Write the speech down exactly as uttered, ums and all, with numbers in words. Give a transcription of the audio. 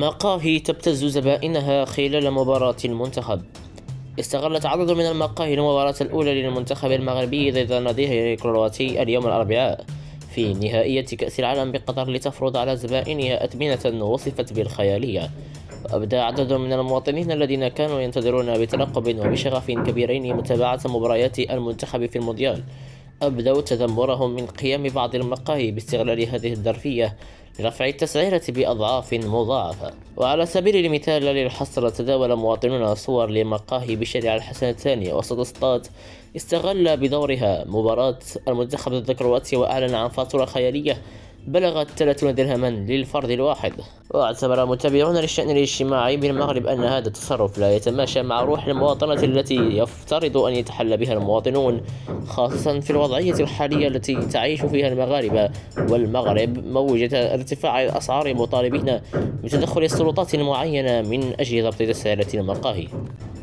مقاهي تبتز زبائنها خلال مباراة المنتخب. استغلت عدد من المقاهي المباراة الأولى للمنتخب المغربي ضد نظيره الكرواتي اليوم الأربعاء في نهائية كأس العالم بقطر لتفرض على زبائنها أثمنة وصفت بالخيالية. وأبدى عدد من المواطنين الذين كانوا ينتظرون بترقب وبشغف كبيرين متابعة مباريات المنتخب في المونديال أبدوا تذمرهم من قيام بعض المقاهي باستغلال هذه الظرفية لرفع التسعيرة بأضعاف مضاعفة. وعلى سبيل المثال للحصر، تداول مواطنون صور لمقاهي بشارع الحسن الثاني وسط اسطات استغل بدورها مباراة المنتخب ضد كرواتيا وأعلن عن فاتورة خيالية بلغت ثلاثين درهما للفرد الواحد. واعتبر متابعون للشأن الاجتماعي بالمغرب أن هذا التصرف لا يتماشى مع روح المواطنة التي يفترض أن يتحلى بها المواطنون، خاصة في الوضعية الحالية التي تعيش فيها المغاربة والمغرب موجة ارتفاع الأسعار، مطالبين بتدخل السلطات المعينة من أجل ضبط تسعيرة المقاهي.